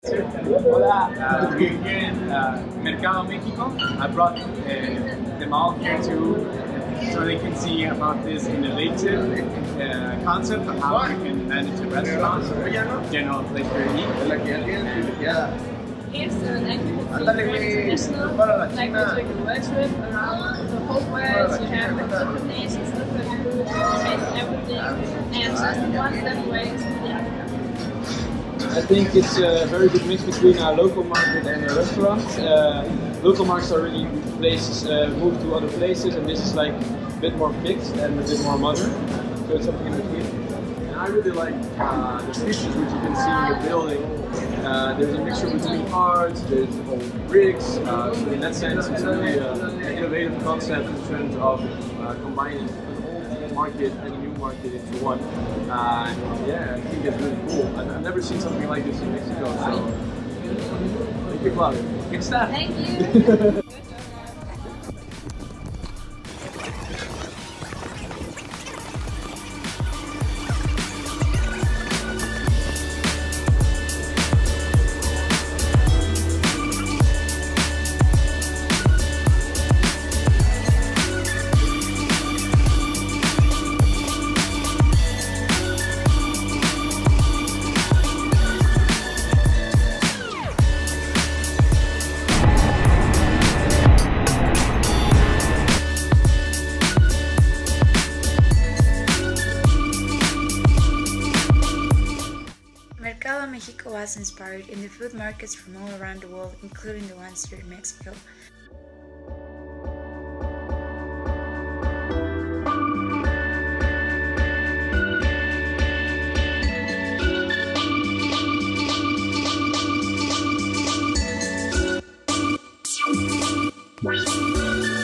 Hola, we're here in Mercado Mexico. I brought them all here too, so they can see about this innovative concept of how you can manage a restaurant, general place for eat. Here's an activity traditional, like we're doing a work trip around the whole world. You have different nations, different food, taste everything, and just one step away is the other. I think it's a very good mix between a local market and a restaurant. Local markets are really places move to other places, and this is like a bit more fixed and a bit more modern. So it's something in between. And I really like the features which you can see in the building. There's a mixture between arts, there's old bricks, so in that sense it's really an innovative concept in terms of combining an old market and a new market into one. Yeah, I think it's really cool. I've never seen something like this in Mexico, so thank you, Claudia. Good stuff. Thank you. Mercado Mexico was inspired in the food markets from all around the world, including the ones here in Mexico. Bye.